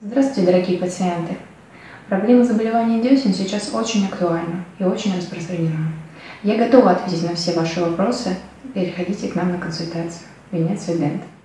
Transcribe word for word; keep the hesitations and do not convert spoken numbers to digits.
Здравствуйте, дорогие пациенты! Проблема заболевания десен сейчас очень актуальна и очень распространена. Я готова ответить на все ваши вопросы. Переходите к нам на консультацию. Венеция Дент.